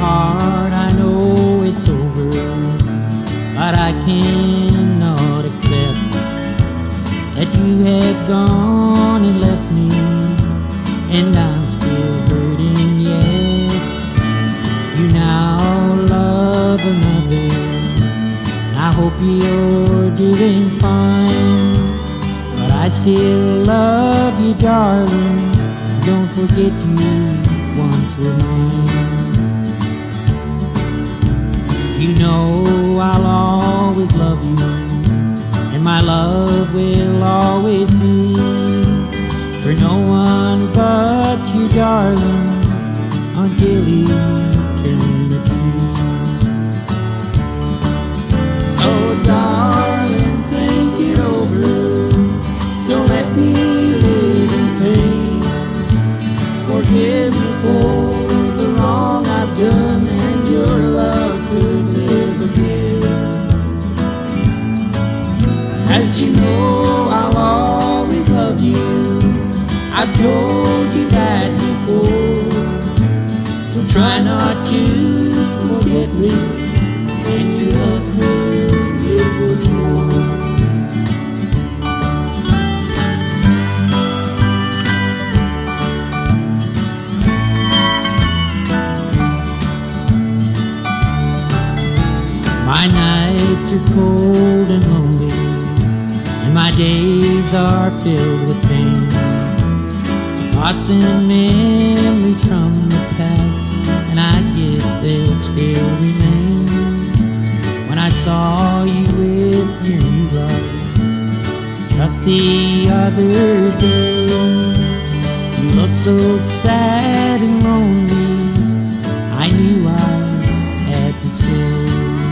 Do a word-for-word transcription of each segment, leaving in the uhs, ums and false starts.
heart I know it's over, but I cannot accept that you have gone and left me, and I'm still hurting yet. You now love another, and I hope you're doing fine, but I still love you, darling. Don't forget you once were mine. You know I'll always love you, and my love will always be for no one but you, darling, until eternity. So darling, think it over. Don't let me live in pain. Forgive me for the wrong I've done, and your love could live again. As you know, I'll always love you. I've told you that before, so try not to forget me, and your love could live once more. My nights are cold and lonely, and my days are filled with pain. Thoughts and memories from the past, and I guess they'll still remain. When I saw you with your new love just the other day, you looked so sad and lonely, I knew I had to stay.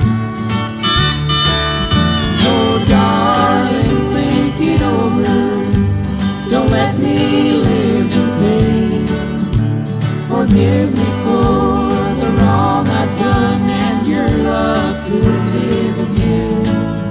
Darling, think it over. Don't let me live in pain. Forgive me for the wrong I've done, and your love could live again.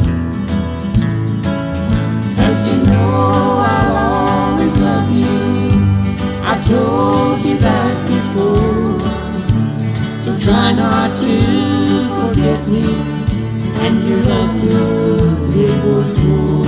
As you know, I'll always love you. I told you that before, so try not to forget me, and your love could live once more.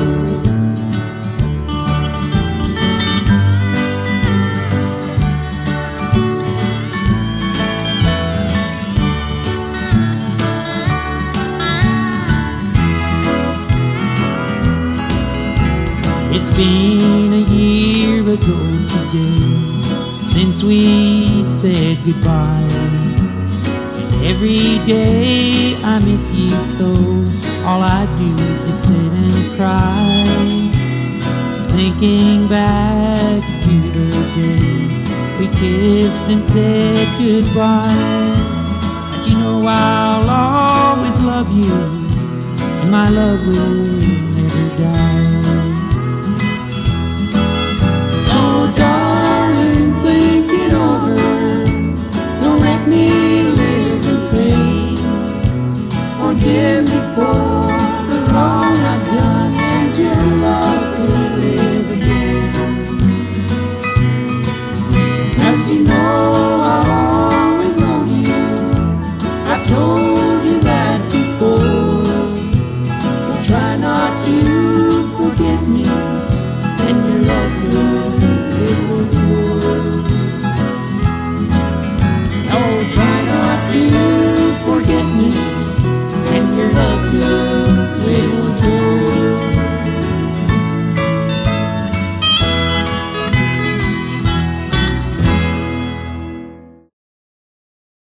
It's been a year ago today since we said goodbye. Every day I miss you so, all I do is sit and cry, thinking back to the day we kissed and said goodbye. But you know I'll always love you, and my love will never die.